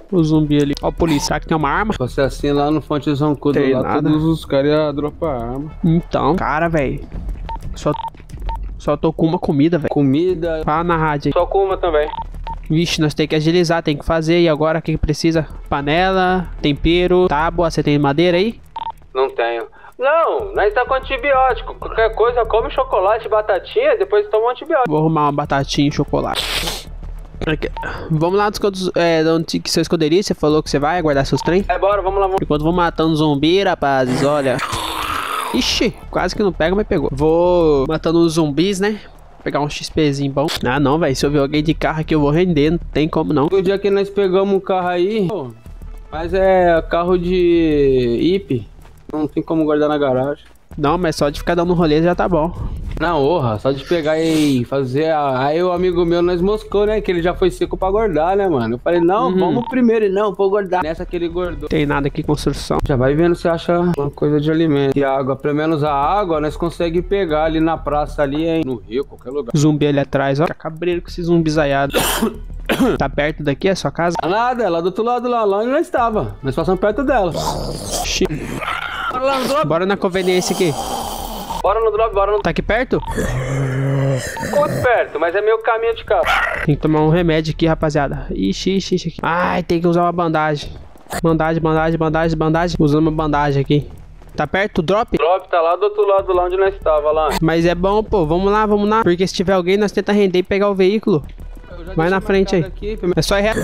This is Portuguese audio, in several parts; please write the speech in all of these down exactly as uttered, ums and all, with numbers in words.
O zumbi ali. Ó, a polícia. Será que tem uma arma? Se fosse assim lá no Fonte Zoncudo, Tem lá nada. todos os caras iam dropar arma. Então, cara, velho. Só, só tô com uma comida, velho. Comida. Fala na rádio aí. Só com uma também. Vixe, nós tem que agilizar, tem que fazer. E agora, o que que precisa? Panela, tempero, tábua. Você tem madeira aí? Não tenho. Não, nós tá com antibiótico. Qualquer coisa, come chocolate, batatinha, depois toma um antibiótico. Vou arrumar uma batatinha e chocolate. Aqui. Vamos lá dos é, de onde que você esconderia? Você falou que você vai guardar seus trem? É, bora, vamos lá. Vamos... Enquanto vou matando zumbi, rapazes, olha. Ixi, quase que não pega, mas pegou. Vou matando os zumbis, né? Pegar um XPzinho bom. Ah, não, velho. Se eu ver alguém de carro aqui, eu vou render. Não tem como, não. O dia que nós pegamos um carro aí, pô, mas é carro de I P. Não tem como guardar na garagem. Não, mas só de ficar dando rolê já tá bom. Não, orra, só de pegar e fazer a... Aí o amigo meu nós moscou, né? Que ele já foi seco pra guardar, né, mano? Eu falei, não, Uhum. vamos primeiro. E não, vou guardar. Nessa que ele guardou. Tem nada aqui, construção. Já vai vendo se acha uma coisa de alimento. E água, pelo menos a água, nós conseguimos pegar ali na praça, ali, hein? No rio, qualquer lugar. Zumbi ali atrás, ó. Cabreiro com esse zumbi zaiado. Tá perto daqui, é sua casa? Nada, é lá do outro lado, lá, lá onde nós estava. Nós passamos perto dela. Xi. Bora lá no drop. Bora na conveniência aqui. Bora no drop, bora no... Tá aqui perto? Quanto perto, mas é meio caminho de carro. Tem que tomar um remédio aqui, rapaziada. Ixi, ixi, ixi. Ai, tem que usar uma bandagem. Bandagem, bandagem, bandagem, bandagem. Usando uma bandagem aqui. Tá perto o drop? O drop tá lá do outro lado, lá onde nós estava lá. Mas é bom, pô. Vamos lá, vamos lá. Porque se tiver alguém, nós tenta render e pegar o veículo. Vai na frente aí. Aqui. É só ir reto.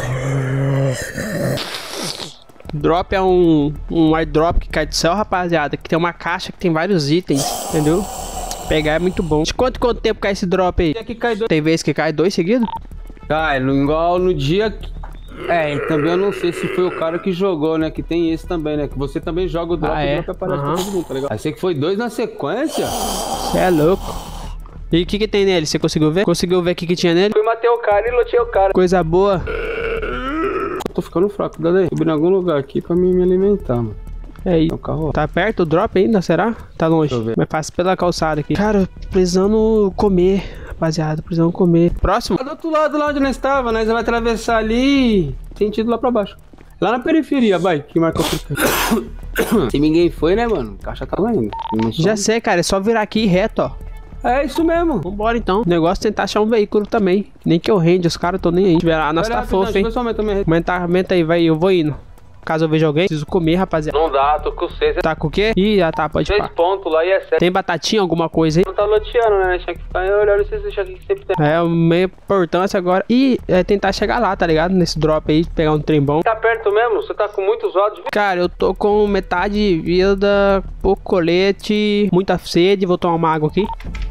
Drop é um, um airdrop que cai do céu, rapaziada. Que tem uma caixa que tem vários itens, entendeu? Pegar é muito bom. De quanto, quanto tempo cai esse drop aí? Aqui cai dois. Tem vezes que cai dois seguidos? Cai, no, igual no dia que... É, também eu não sei se foi o cara que jogou, né? Que tem esse também, né? Que você também joga o drop Ah, e é? o drop aparece Uhum. pra todo mundo, tá ligado? Aí sei que foi dois na sequência. Você é louco. E o que que tem nele? Você conseguiu ver? Conseguiu ver o que que tinha nele? Fui matei o cara e lotei o cara. Coisa boa. Tô ficando fraco, dá daí. Subi em algum lugar aqui pra me, me alimentar, mano. É isso. É o carro, ó. Tá perto o drop ainda, será? Tá longe. Deixa eu ver. Mas passa pela calçada aqui. Cara, precisando comer, rapaziada. Precisando comer. Próximo? Lá do outro lado, lá onde nós estava, nós vamos atravessar ali, sentido lá pra baixo. Lá na periferia, vai, que marcou a Se ninguém foi, né, mano? A caixa tá lá ainda. Não Já some. sei, cara. É só virar aqui reto, ó. É isso mesmo. Vambora então. O negócio é tentar achar um veículo também. Nem que eu rende, os caras tô nem aí. Ah, nós tá fofo, hein? Aumenta, aumenta aí, vai. Eu vou indo. Caso eu veja alguém, preciso comer, rapaziada. Não dá, tô com seis. Tá com o quê? Ih, já tá, pode Seis pá. pontos lá e é sete. Tem batatinha, alguma coisa aí? Não tá loteando, né? Tinha que ficar olhando esses bichos aqui que sempre tem. É, o meio importância agora. E é tentar chegar lá, tá ligado? Nesse drop aí, pegar um trem bom. Tá perto mesmo? Você tá com muitos olhos? Cara, eu tô com metade de vida, pouco colete, muita sede. Vou tomar uma água aqui.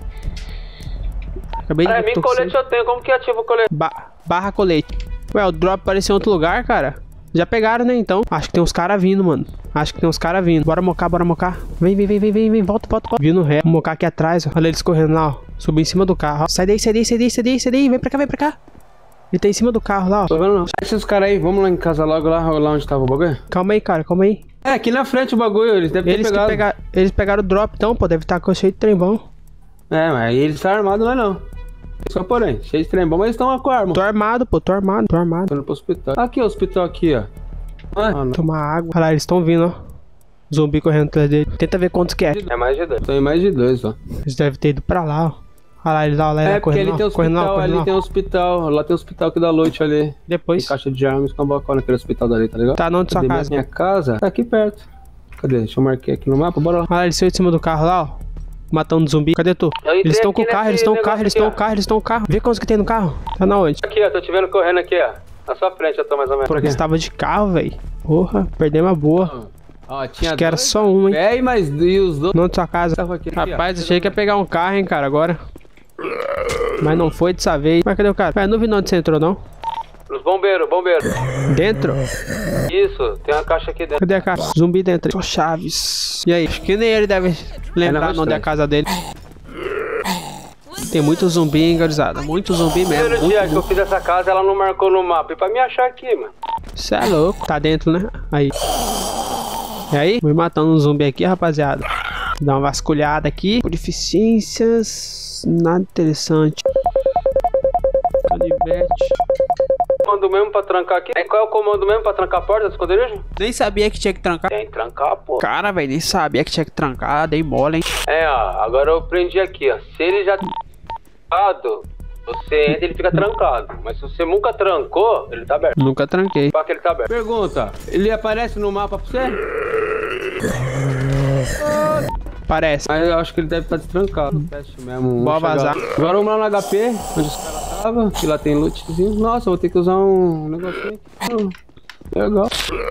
Acabei de É, mim tô com colete sede. eu tenho. Como que ativa o colete? Ba barra colete. Ué, o drop apareceu em outro lugar, cara. Já pegaram, né, então? Acho que tem uns caras vindo, mano. Acho que tem uns caras vindo. Bora mocar, bora mocar. Vem, vem, vem, vem, vem, vem. Volta, volta, volta. Vindo ré. Vou mocar aqui atrás, ó. Olha eles correndo lá, ó. Subi em cima do carro, ó. Sai daí, sai daí, sai daí, sai daí, sai daí. Vem pra cá, vem pra cá. Ele tá em cima do carro lá, ó. Tô vendo não. Deixa esses caras aí. Vamos lá em casa logo, lá, lá onde tava o bagulho. Calma aí, cara, calma aí. É, aqui na frente o bagulho. Eles devem ter Eles, que pegado. pega... eles pegaram o drop, então, pô. Deve estar com cheio de trem bom. É, mas eles estão armados, não é não. Só porém, cheio de trem bom, mas eles estão com a arma. Tô armado, pô. Tô armado, tô armado. Tô indo pro hospital. Aqui, o hospital aqui, ó. Ah, não. Tomar água. Olha lá, eles estão vindo, ó. Zumbi correndo atrás dele. Tenta ver quantos que é. É mais de dois. Tô em mais de dois, ó. Eles devem ter ido pra lá, ó. Olha lá, ele lá, lá, É, lá, porque correndo ali lá, tem correndo lá, hospital, correndo ali lá. tem hospital. Lá tem hospital que dá noite ali. Tem Depois. caixa de armas com bacana naquele hospital dali, tá ligado? Tá não de sua Cadê casa. Minha casa tá aqui perto. Cadê? Deixa eu marcar aqui no mapa, bora lá. Olha lá, eles estão em cima do carro lá, ó. Matando zumbi. Cadê tu? Eu entrei Eles estão com o aqui carro, nesse eles estão com o negócio carro, eles aqui, estão ó. com o carro, eles estão com o carro. Vê quantos que tem no carro. Tá na onde? Aqui, ó, tô te vendo correndo aqui, ó. Na sua frente eu tô mais ou menos. Por aqui. Eles estavam de carro, velho. Porra, perdemos a boa. Ó, tinha Acho que era dois. só um, hein. É, mas e os dois? Não de sua casa. Tava aqui, aqui, Rapaz, ó. achei que ia pegar um carro, hein, cara, agora. Mas não foi dessa vez. Mas cadê o cara? Ué, não vi onde você entrou, não. Os bombeiros, bombeiros. Dentro? Isso, tem uma caixa aqui dentro. Cadê a caixa? Zumbi dentro. Só Chaves. E aí? Acho que nem ele deve lembrar É na onde é a Rostrade. casa dele. Tem muito zumbi, hein, garizada. Muito zumbi mesmo. Primeiro Muito, dia que eu fiz essa casa, ela não marcou no mapa. E pra me achar aqui, mano. Você é louco. Tá dentro, né? Aí. E aí? Vou matando um zumbi aqui, rapaziada. Dá uma vasculhada aqui. Purificências. Nada interessante. Canivete. comando mesmo pra trancar aqui? Qual é o comando mesmo pra trancar a porta do esconderijo? Nem sabia que tinha que trancar. Tem que trancar, pô. Cara, velho, nem sabia que tinha que trancar. Dei mole, hein? É, ó. Agora eu prendi aqui, ó. Se ele já... Você entra e ele fica trancado. Mas se você nunca trancou, ele tá aberto. Nunca tranquei. Só que ele tá aberto. Pergunta, ele aparece no mapa pra você? Parece. Mas eu acho que ele deve estar destrancado. Teste mesmo. Bora vazar. Agora vamos lá no H P, onde os caras estavam. Que lá tem lootzinho. Nossa, eu vou ter que usar um negocinho aqui. Hum, legal.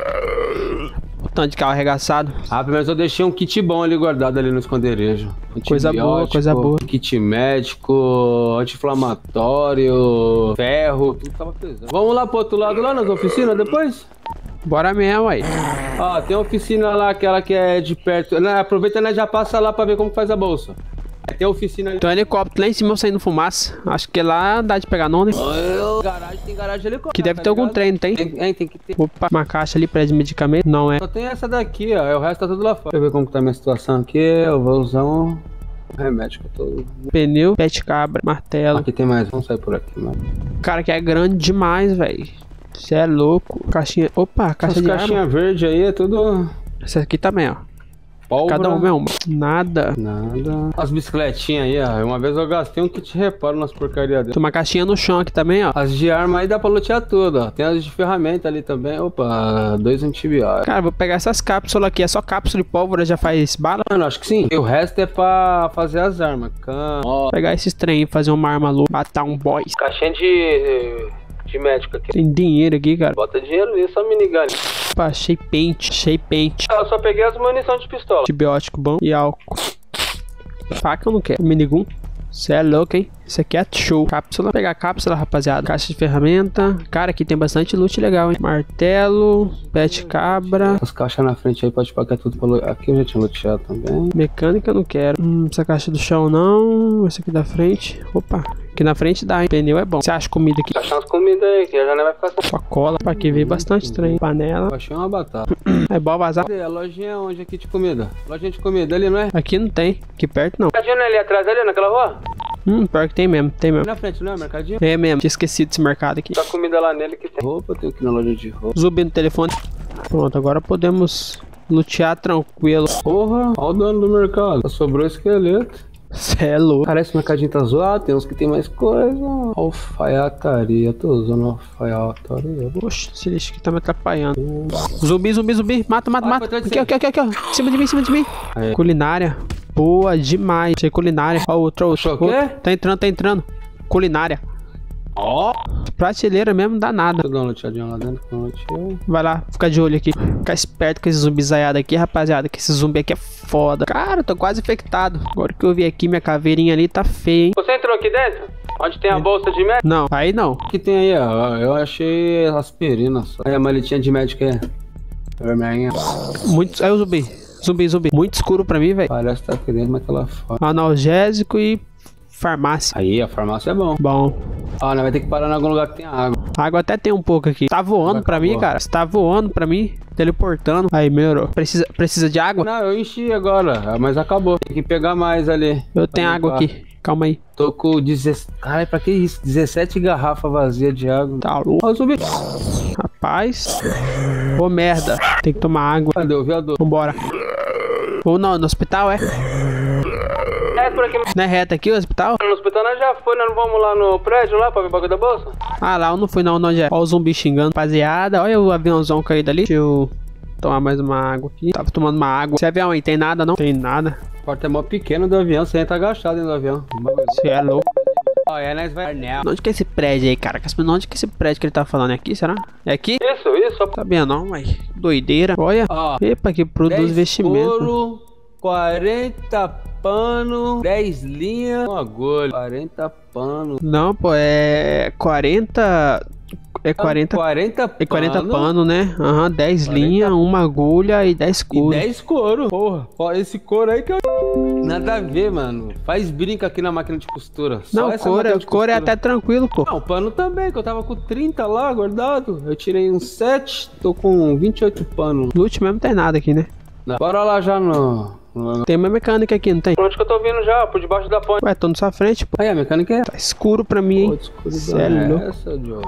O tanto de carro arregaçado. Ah, pelo menos eu deixei um kit bom ali guardado ali no esconderijo. Coisa boa, coisa boa. Kit médico, anti-inflamatório, ferro, tudo tava pesado. Vamos lá pro outro lado, lá nas oficinas depois? Bora mesmo, aí. Ó, tem uma oficina lá, aquela que é de perto. Né, aproveita, né, já passa lá pra ver como faz a bolsa. Tem a oficina ali. Tem um helicóptero lá em cima saindo fumaça. Acho que lá dá de pegar não, né? Oh, garagem, tem garagem de helicóptero. Que deve tá ter algum ligado? trem, não tem? Tem, é, tem que ter. Opa, uma caixa ali pra de medicamento. Não é. Só tem essa daqui, ó. O resto tá tudo lá fora. Deixa eu ver como que tá a minha situação aqui. Eu vou usar um remédio que eu tô... Pneu, pet cabra, martelo. Aqui tem mais. Vamos sair por aqui, mano. Cara, que é grande demais, velho. Você é louco. Caixinha. Opa, caixa Essas de caixinha arma. verde aí é tudo... Essa aqui também, ó. Pólvora. Cada uma é uma. Nada. Nada. As bicicletinhas aí, ó. Uma vez eu gastei um kit reparo nas porcarias dele. Tem uma caixinha no chão aqui também, ó. As de arma aí dá pra lutear tudo, ó. Tem as de ferramenta ali também. Opa, dois antibióticos. Cara, vou pegar essas cápsulas aqui. É só cápsula e pólvora, já faz bala. Mano, acho que sim. E o resto é pra fazer as armas. Cam... Vou pegar esses trem e fazer uma arma louca. Matar um boys. Caixinha de... de médico aqui. Tem dinheiro aqui, cara. Bota achei nisso, só minigun. Opa, achei pente. Achei pente. Eu só peguei as munição de pistola. Antibiótico bom e álcool. Faca eu não quero. Minigun. Você é louco, hein? Isso aqui é show. Cápsula. Vou pegar a cápsula, rapaziada. Caixa de ferramenta. Cara, aqui tem bastante loot legal, hein? Martelo. Pet cabra. As caixas na frente aí pode pagar tudo pelo... Aqui eu já tinha luteado também. Mecânica eu não quero. Hum, essa caixa do chão não. Essa aqui da frente. Opa. Aqui na frente dá, hein? Pneu é bom. Você acha comida aqui? Achar umas comidas aí, que já não vai ficar... Coca-Cola. Pra aqui veio bastante trem. Panela. Eu achei uma batata. É bom vazar. Cadê? A lojinha onde aqui de comida? Lojinha de comida ali, não é? Aqui não tem. Aqui perto não. Mercadinho não é ali atrás, ali naquela rua? Hum, pior que tem mesmo. Tem mesmo. Na frente, não é? Mercadinho? É mesmo. Tinha esquecido desse mercado aqui. Tá comida lá nele que tem. Roupa, eu tenho que ir na loja de roupa. Zumbi no telefone. Pronto, agora podemos lutear tranquilo. Porra, olha o dono do mercado. Só sobrou esqueleto. Cê é louco. Parece que o mercadinho tá zoado, tem uns que tem mais coisa. Alfaiataria, tô usando alfaiataria. Oxe, esse lixo aqui tá me atrapalhando. Zumbi, zumbi, zumbi. Mata, mata, Ah, mata. foi atrás de Aqui, você. aqui, aqui, aqui, ó. Em cima de mim, em cima de mim. Aí. Culinária. Boa demais. Achei culinária. Ó, outro, outro. Achou o quê? outro. Tá entrando, tá entrando. Culinária. Ó. Prateleira mesmo, não dá nada. Deixa eu dar uma luteadinha lá dentro. Uma luteadinha. Vai lá, fica de olho aqui. Fica esperto com esse zumbizaiado aqui, rapaziada. Que esse zumbi aqui é foda. Cara, eu tô quase infectado. Agora que eu vi aqui, minha caveirinha ali tá feia, hein? Você entrou aqui dentro? Onde tem a bolsa de médico? Não, aí não. O que tem aí, ó? Eu achei aspirina só. Aí a maletinha de médico é vermelhinha. Muito. Aí o zumbi. Zumbi, zumbi. Muito escuro pra mim, velho. Parece que tá aqui dentro, mas tá lá fora. Analgésico e farmácia. Aí, a farmácia é bom. Bom. Ah, nós vai ter que parar em algum lugar que tem água. Água até tem um pouco aqui. Tá voando pra mim, cara. Você tá voando pra mim. Teleportando. Aí, melhorou. Precisa, precisa de água? Não, eu enchi agora, mas acabou. Tem que pegar mais ali. Eu tenho água aqui. Calma aí. Tô com dezessete... Cara, pra que isso? dezessete garrafas vazias de água. Tá louco. Ó, zumbi. Rapaz. Ô, merda. Tem que tomar água. Cadê o viador? Vambora. Ou não, no hospital, é? É, por aqui. Não é reto aqui o hospital? No hospital nós já foi, nós não vamos lá no prédio lá pra ver o bagulho da bolsa? Ah, lá eu não fui não, não, já. Ó o zumbi xingando. Rapaziada, olha o aviãozão caído ali. Deixa eu tomar mais uma água aqui. Tava tomando uma água. Esse avião aí tem nada, não? Tem nada. A porta é mó pequena do avião, você entra agachado dentro do avião. Você é louco. Ó, é, nós vai... Onde que é esse prédio aí, cara? Onde que é esse prédio que ele tá falando? É aqui, será? É aqui? Isso, isso. Sabia não, mas doideira. Olha. Ó, Epa, que produz vestimento. couro, quarenta pano, dez linhas, uma agulha. quarenta pano. Não, pô, é quarenta... É quarenta... quarenta É quarenta pano pano, né? Aham, uhum, dez linhas, uma agulha e dez e couro. dez couro. Porra, ó, esse couro aí que eu... Nada a ver, mano. Faz brinca aqui na máquina de costura. Só Não, essa couro, máquina é, de couro é costura. até tranquilo, pô. Não, o pano também, que eu tava com trinta lá guardado. Eu tirei uns sete, tô com vinte e oito panos. Loot mesmo tem nada aqui, né? Bora lá já no... no... Tem uma mecânica aqui, não tem? Por onde que eu tô vindo já? Por debaixo da ponte. Ué, tô na sua frente, pô. Aí, a mecânica é... Tá escuro pra mim, Pô, hein? escuridão Cê é é louco. essa, Joe?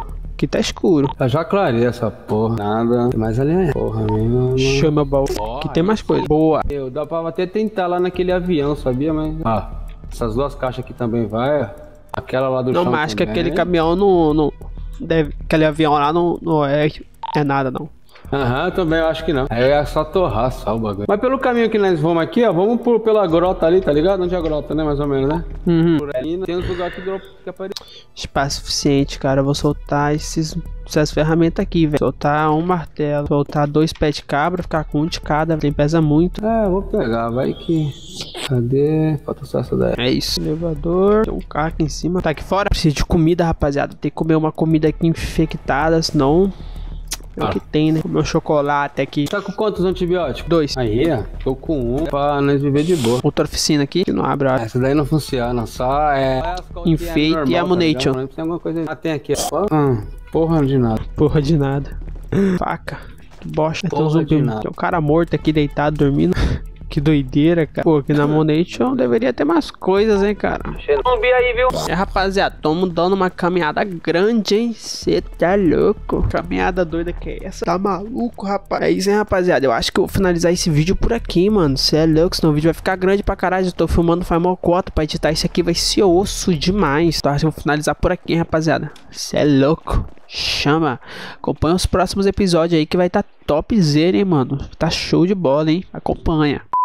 Aqui tá escuro. Eu já clarei essa porra. Nada. Tem mais ali, é. Porra, mesmo. Chama o baú. Aqui tem mais coisa. Boa. Eu dá pra até tentar lá naquele avião, sabia? Mas. Ah, essas duas caixas aqui também vai. Aquela lá do Não, chão mas acho que também. aquele caminhão não. não deve, aquele avião lá não, não é, é nada, não. Aham, também eu acho que não. Aí é só torrar só o bagulho. Mas pelo caminho que nós vamos aqui, ó, vamos por, pela grota ali, tá ligado? Onde é a grota, né? Mais ou menos, né? Uhum. Por aí tem uns lugares que dropa que aparece. Espaço suficiente, cara. Eu vou soltar esses, essas ferramentas aqui, velho. Soltar um martelo, soltar dois pés de cabra, ficar com um de cada. Tem pesa muito. É, eu vou pegar, vai que. Cadê? Falta só essa daí. É isso. Elevador. Tem um carro aqui em cima. Tá aqui fora. Preciso de comida, rapaziada. Tem que comer uma comida aqui infectada, senão. É o que tem, né? Comer um chocolate aqui. Tá com quantos antibióticos? Dois. Aí, ó. Tô com um pra nós viver de boa. Outra oficina aqui que não abre. Ó. Essa daí não funciona, só é. Enfeite é e ammunition. Tá tem alguma coisa. Ah, tem aqui, ó. Ah, porra de nada. Porra de nada. Faca. Que bosta. Tem um, zumbi. Tem um cara morto aqui deitado dormindo. Que doideira, cara. Pô, aqui na Ammunition deveria ter mais coisas, hein, cara. Zumbi aí, viu? É, rapaziada, tamo dando uma caminhada grande, hein. Cê tá louco. Caminhada doida que é essa? Tá maluco, rapaz. É isso, hein, rapaziada. Eu acho que eu vou finalizar esse vídeo por aqui, mano. Cê é louco, senão o vídeo vai ficar grande pra caralho. Eu tô filmando faz mó cota pra editar isso aqui. Vai ser osso demais. Então acho que eu vou finalizar por aqui, hein, rapaziada. Cê é louco. Chama. Acompanha os próximos episódios aí que vai tá topzera, hein, mano. Tá show de bola, hein. Acompanha.